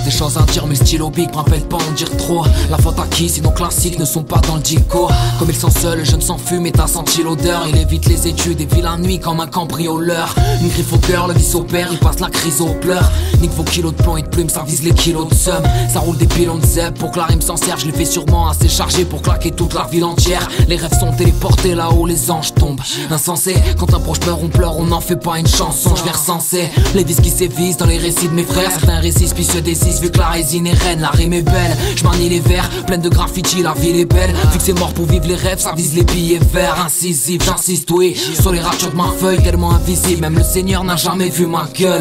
des choses à dire mais le stylo big m'appelle pas en dire trop. La faute à qui si nos classiques ne sont pas dans le dico. Comme ils sont seuls, je ne s'en fume et t'as senti l'odeur. Il évite les études et vit la nuit comme un cambrioleur. Une griffe au cœur, le vice au père, il passe la crise aux pleurs. Nique vos kilos de plomb et de plumes, ça vise les kilos de somme. Ça roule des pilons de zeb pour que la rime s'en serve. Je les fais sûrement assez chargé pour claquer toute la ville entière. Les rêves sont téléportés là où les anges tombent. Insensé, quand un proche meurt on pleure, on n'en fait pas une chanson. Je vais recenser les vices qui sévissent dans les récits de mes frères. Certains récits se désisent vu que la résine est reine. La rime est belle, je manie les vers, pleine de graffiti, la ville est belle. Vu que c'est mort pour vivre les rêves, ça vise les billets verts. Incisif, j'insiste oui, sur les ratures de ma feuille, tellement invisible, même le Seigneur n'a jamais vu ma gueule.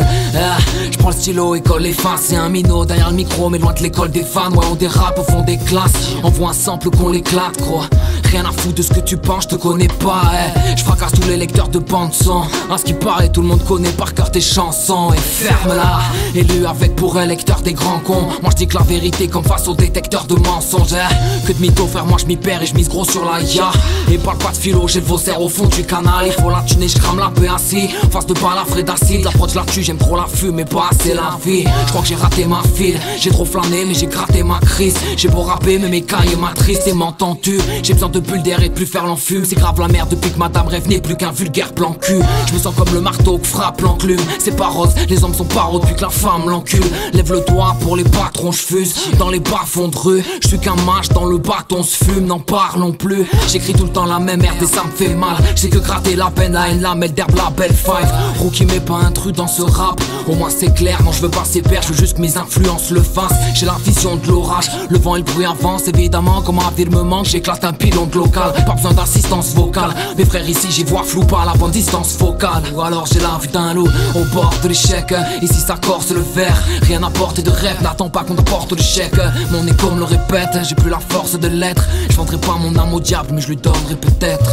Je prends le stylo et colle les faces. C'est un minot derrière le micro, mais loin de l'école des fans. Ouais, on dérape au fond des classes, envoie un sample qu'on l'éclate, gros. Rien à foutre de ce que tu penses, je te connais pas, Je fracasse tous les lecteurs de bande son. À ce qui paraît, tout le monde connaît par cœur tes chansons. Et ferme-la, élu avec pour un lecteur des grands cons. Moi je dis que la vérité comme face au détecteur de mensonges. Que de mytho, frère, moi je m'y perds et je mise gros sur la ya. Et parle pas de philo, j'ai le faussaire au fond du canal. Il faut la tuner, je crame la paix assis. Face de balafré d'acide, la prod je la tue, j'aime trop la fume, mais pas assez la vie. Je crois que j'ai raté ma file, j'ai trop flâné, mais j'ai gratté ma crise. J'ai beau rapper, mais mes cahiers m'attristent et m'entends-tu. J'ai besoin de bulles d'air et de plus faire l'enfume. C'est grave la merde depuis que madame rêve n'est plus qu'un vulgaire plan cul. Je me sens comme le marteau que frappe l'enclume. C'est pas rose, les hommes sont pas roses depuis que la femme l'encule. Lève le doigt pour les patrons, je fuse dans les bas-fonds de rue. Je suis qu'un match dans le bâton se fume, n'en parlons plus. J'écris tout le temps la même merde et ça me fait mal. J'sais que gratter la peine, la haine, la mêle d'herbe, la belle five. Rookie mais pas un truc dans ce rap. Au moins c'est clair, non je veux pas ces pères, je veux juste que mes influences le fassent. J'ai la vision de l'orage, le vent et le bruit avancent. Évidemment comme ma ville me manque, j'éclate un pilon de local. Pas besoin d'assistance vocale, mes frères ici j'y vois flou, pas à la bonne distance focale. Ou alors j'ai la vue d'un loup au bord de l'échec. Ici ça corse le verre, rien à porter de rêve. N'attends pas qu'on t'apporte le chèque. Mon écho me le répète, j'ai plus la force de l'être. Je vendrai pas mon âme au diable mais je lui donnerai peut-être.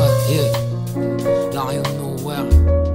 Lion nowhere.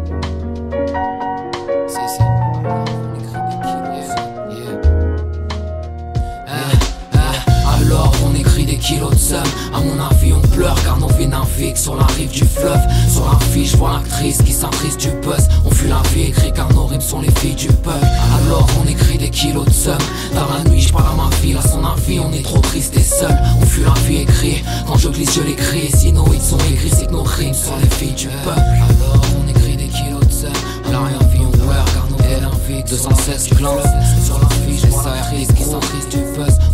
Alors on écrit des kilos de somme. À mon avis on pleure car nos vies naviguent sur la rive du fleuve. Sur l'affiche je vois l'actrice qui s'attriste du buzz. On fuit la vie écrit car nos rimes sont les filles du peuple. Alors on écrit des kilos de somme. Dans la nuit je parle à ma fille, à son avis on est trop triste et seul. On fuit la vie écrit, quand je glisse je l'écris. Et si nos hits sont écrits c'est que nos rimes sont les filles du peuple. Alors on écrit des kilos de somme. Alors rien vie on pleure car nos vies naviguent 216 clans. Sur l'affiche je vois l'actrice qui s'attriste du buzz.